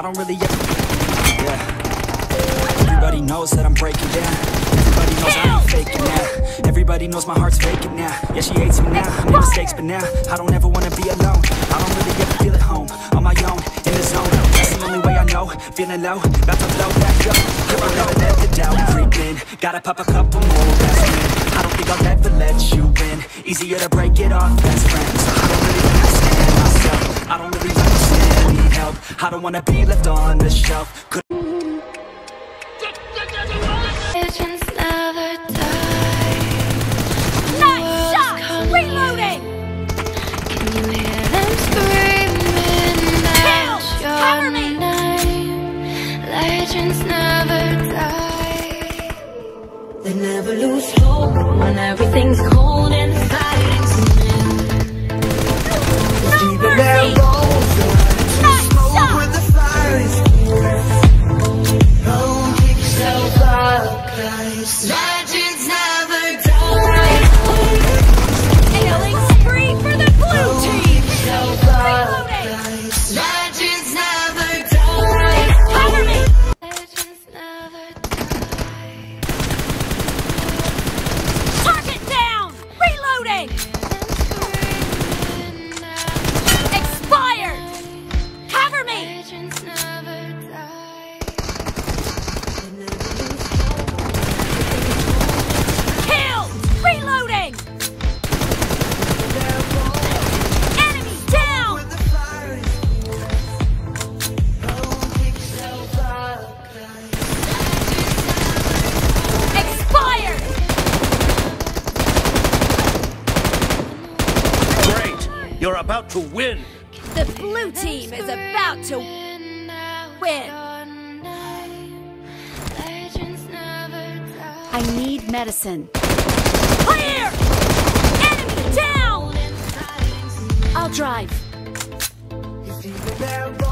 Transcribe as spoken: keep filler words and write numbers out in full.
don't really ever... Yeah. Everybody knows that I'm breaking down. Everybody knows I ain't faking now. Everybody knows my heart's faking now. Yeah, she hates me now, I made mistakes, but now I don't ever wanna be alone. I don't really ever feel at home, on my own, in the zone. That's the only way I know, feeling low, about to blow back up. Here I never let the doubt creep in. Gotta pop a couple more aspirin. I don't think I'll ever let you in. Easier to break it off best friends. I don't really understand myself, I don't really understand, need help. I don't wanna be left on the shelf. Could Legends never die. Nice shot! Reloading! Can you hear them screaming out Cover your me! name? Legends never die. They never lose hope when everything's cold and the fighting's new. No Even their mercy! bones are Nice smoke shot! when the fire is near. Don't pick yourself up, guys. Legends never die. Killing spree for the blue Don't team! pick yourself up, Reloading! guys. Legends never die. Cover me! Legends never die. Target down! Reloading! Screaming out. Expired! Cover me! Legends never die. Killed! Reloading! Enemy down! When the fire is near. Don't pick yourself up, guys. Expired! Great! You're about to win! The blue team is about to win. Legends never die. I need medicine. Clear! Enemy down! I'll drive. Even their